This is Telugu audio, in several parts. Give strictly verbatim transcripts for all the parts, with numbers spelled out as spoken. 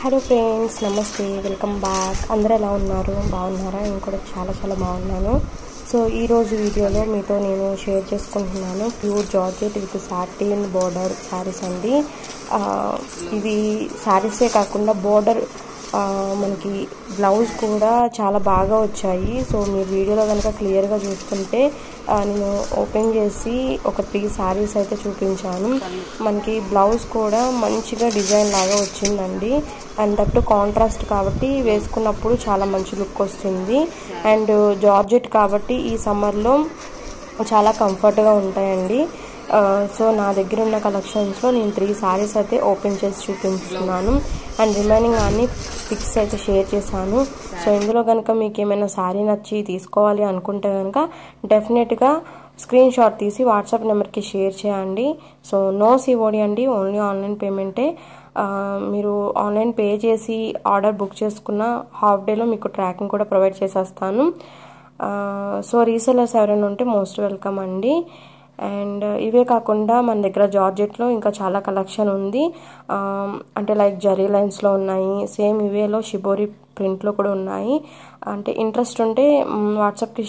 హలో ఫ్రెండ్స్, నమస్తే, వెల్కమ్ బ్యాక్. అందరూ ఎలా ఉన్నారు? బాగున్నారా? నేను కూడా చాలా చాలా బాగున్నాను. సో ఈరోజు వీడియోలో మీతో నేను షేర్ చేసుకుంటున్నాను pure georgette with satin border sarees అండి. ఇవి శారీసే కాకుండా బోర్డర్ మనకి బ్లౌజ్ కూడా చాలా బాగా వచ్చాయి. సో మీరు వీడియోలో కనుక క్లియర్గా చూస్తుంటే నేను ఓపెన్ చేసి ఒక త్రీ శారీస్ అయితే చూపించాను. మనకి బ్లౌజ్ కూడా మంచిగా డిజైన్ లాగా వచ్చిందండి. అండ్ దట్టు కాంట్రాస్ట్ కాబట్టి వేసుకున్నప్పుడు చాలా మంచి లుక్ వస్తుంది. అండ్ జార్జెట్ కాబట్టి ఈ సమ్మర్లో చాలా కంఫర్ట్గా ఉంటాయండి. సో నా దగ్గర ఉన్న కలెక్షన్స్లో నేను త్రీ శారీస్ అయితే ఓపెన్ చేసి చూపిస్తున్నాను. అండ్ రిమైనింగ్ అన్ని పిక్స్ అయితే షేర్ చేశాను. సో ఇందులో కనుక మీకు ఏమైనా శారీ నచ్చి తీసుకోవాలి అనుకుంటే కనుక డెఫినెట్గా స్క్రీన్ షాట్ తీసి వాట్సాప్ నెంబర్కి షేర్ చేయండి. సో నో సిఓడి అండి, ఓన్లీ ఆన్లైన్ పేమెంటే. మీరు ఆన్లైన్ పే చేసి ఆర్డర్ బుక్ చేసుకున్న హాఫ్ డేలో మీకు ట్రాకింగ్ కూడా ప్రొవైడ్ చేసేస్తాను. సో రీసెలర్స్ ఎవరైనా ఉంటే మోస్ట్ వెల్కమ్ అండి. అండ్ ఇవే కాకుండా మన దగ్గర జార్జెట్లో ఇంకా చాలా కలెక్షన్ ఉంది. అంటే లైక్ జరీ లైన్స్లో ఉన్నాయి, సేమ్ ఇవేలో షిబోరి ప్రింట్లో కూడా ఉన్నాయి. అంటే ఇంట్రెస్ట్ ఉంటే వాట్సాప్కి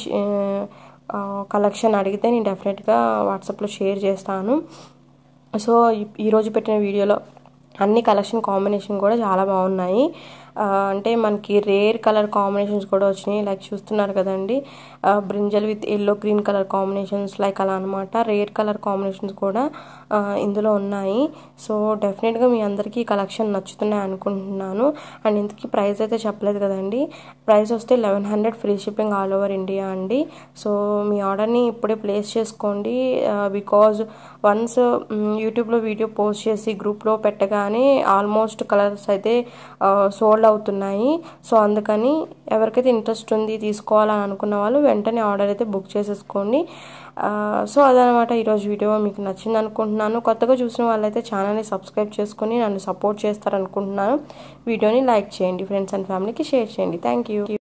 కలెక్షన్ అడిగితే నేను డెఫినెట్గా వాట్సాప్లో షేర్ చేస్తాను. సో ఈరోజు పెట్టిన వీడియోలో అన్ని కలెక్షన్ కాంబినేషన్ కూడా చాలా బాగున్నాయి. అంటే మనకి రేర్ కలర్ కాంబినేషన్స్ కూడా వచ్చినాయి. లైక్ చూస్తున్నారు కదండి, brinjal with yellow green colour combinations like అలా అనమాట. రేర్ కలర్ కాంబినేషన్స్ కూడా ఇందులో ఉన్నాయి. సో డెఫినెట్గా మీ అందరికీ కలెక్షన్ నచ్చుతున్నాయి అనుకుంటున్నాను. అండ్ ఇంతకీ ప్రైస్ అయితే చెప్పలేదు కదండి. ప్రైస్ వస్తే eleven hundred free shipping all over India అండి. సో మీ ఆర్డర్ని ఇప్పుడే ప్లేస్ చేసుకోండి. బికాజ్ వన్స్ యూట్యూబ్లో వీడియో పోస్ట్ చేసి గ్రూప్లో పెట్టగానే ఆల్మోస్ట్ కలర్స్ అయితే సోల్డ్ అవుతున్నాయి. సో అందుకని ఎవరికైతే ఇంట్రెస్ట్ ఉంది తీసుకోవాలని అనుకున్న వాళ్ళు వెంటనే ఆర్డర్ అయితే బుక్ చేసేసుకోండి. సో అదనమాట ఈరోజు వీడియో. మీకు నచ్చింది అనుకుంటున్నాను. కొత్తగా చూసిన వాళ్ళైతే ఛానల్ని సబ్స్క్రైబ్ చేసుకుని నన్ను సపోర్ట్ చేస్తారనుకుంటున్నాను. వీడియోని లైక్ చేయండి, ఫ్రెండ్స్ అండ్ ఫ్యామిలీకి షేర్ చేయండి. Thank you.